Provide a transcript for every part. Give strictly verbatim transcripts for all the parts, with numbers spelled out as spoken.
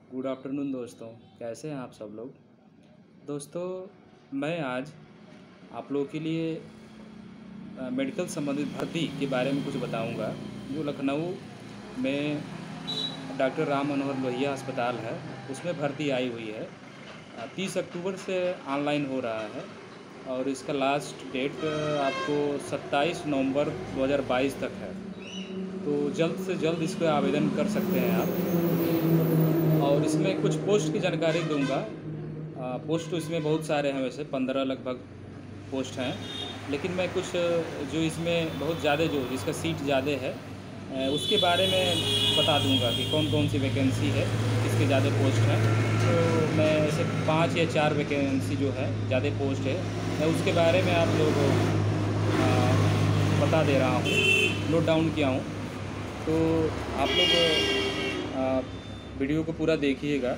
Good afternoon दोस्तों, कैसे हैं आप सब लोग। दोस्तों, मैं आज आप लोगों के लिए अ, मेडिकल संबंधित भर्ती के बारे में कुछ बताऊंगा। जो लखनऊ में डॉक्टर राम मनोहर लोहिया अस्पताल है, उसमें भर्ती आई हुई है। तीस अक्टूबर से ऑनलाइन हो रहा है और इसका लास्ट डेट आपको सत्ताईस नवंबर दो हज़ार बाईस तक है। तो जल्द से जल्द इस पर आवेदन कर सकते हैं आप। और इसमें कुछ पोस्ट की जानकारी दूंगा। आ, पोस्ट तो इसमें बहुत सारे हैं, वैसे पंद्रह लगभग पोस्ट हैं, लेकिन मैं कुछ जो इसमें बहुत ज़्यादा जो जिसका सीट ज़्यादा है उसके बारे में बता दूंगा कि कौन कौन सी वैकेंसी है, किसके ज़्यादा पोस्ट हैं। तो मैं ऐसे पाँच या चार वैकेंसी जो है ज़्यादा पोस्ट है, मैं उसके बारे में आप लोग बता दे रहा हूँ, नोट डाउन किया हूँ। तो आप लोग वीडियो को पूरा देखिएगा।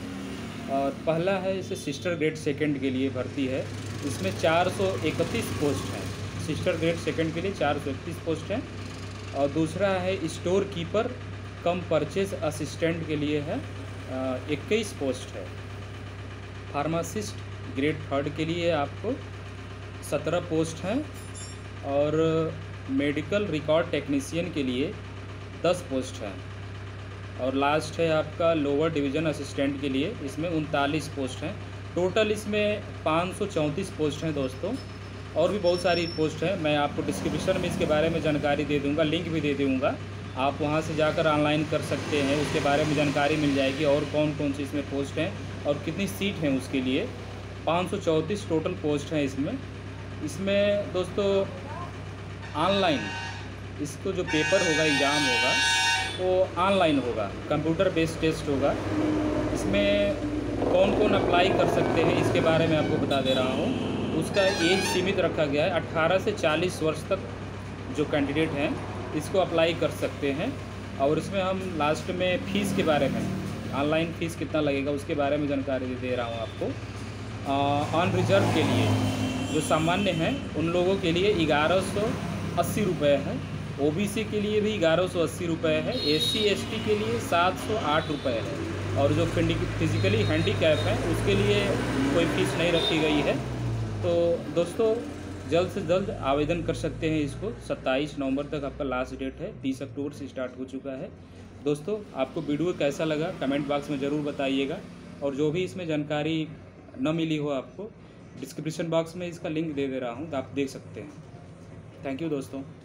और पहला है, इसे सिस्टर ग्रेड सेकंड के लिए भर्ती है। इसमें चार सौ इकतीस पोस्ट हैं। सिस्टर ग्रेड सेकंड के लिए चार सौ इकतीस पोस्ट हैं। और दूसरा है store keeper cum purchase assistant के लिए है, इक्कीस पोस्ट है। फार्मासिस्ट ग्रेड थर्ड के लिए आपको सत्रह पोस्ट हैं। और मेडिकल रिकॉर्ड टेक्नीशियन के लिए दस पोस्ट हैं। और लास्ट है आपका लोअर डिवीज़न असिस्टेंट के लिए, इसमें उनतालीस पोस्ट हैं। टोटल इसमें पाँच सौ चौंतीस पोस्ट हैं दोस्तों। और भी बहुत सारी पोस्ट हैं, मैं आपको डिस्क्रिप्शन में इसके बारे में जानकारी दे दूंगा, लिंक भी दे दूंगा। आप वहां से जाकर ऑनलाइन कर सकते हैं, उसके बारे में जानकारी मिल जाएगी और कौन कौन सी इसमें पोस्ट हैं और कितनी सीट हैं उसके लिए। पाँच सौ चौंतीस टोटल पोस्ट हैं इसमें। इसमें दोस्तों ऑनलाइन इसको जो पेपर होगा, एग्ज़ाम होगा, वो ऑनलाइन होगा, कंप्यूटर बेस्ड टेस्ट होगा। इसमें कौन कौन अप्लाई कर सकते हैं इसके बारे में आपको बता दे रहा हूँ। उसका एज सीमित रखा गया है, अठारह से चालीस वर्ष तक जो कैंडिडेट हैं इसको अप्लाई कर सकते हैं। और इसमें हम लास्ट में फ़ीस के बारे में, ऑनलाइन फ़ीस कितना लगेगा उसके बारे में जानकारी दे रहा हूँ आपको। ऑन रिजर्व के लिए जो सामान्य हैं उन लोगों के लिए ग्यारह सौ अस्सी रुपये है। ओबीसी के लिए भी ग्यारह सौ अस्सी रुपये है। एससी एसटी के लिए सात सौ आठ रुपये है। और जो फिजिकली हैंडीकैप है उसके लिए कोई फ़ीस नहीं रखी गई है। तो दोस्तों, जल्द से जल्द आवेदन कर सकते हैं इसको। सत्ताईस नवंबर तक आपका लास्ट डेट है, तीस अक्टूबर से स्टार्ट हो चुका है। दोस्तों, आपको वीडियो कैसा लगा कमेंट बॉक्स में ज़रूर बताइएगा। और जो भी इसमें जानकारी न मिली हो आपको, डिस्क्रिप्शन बॉक्स में इसका लिंक दे दे रहा हूँ, तो आप देख सकते हैं। थैंक यू दोस्तों।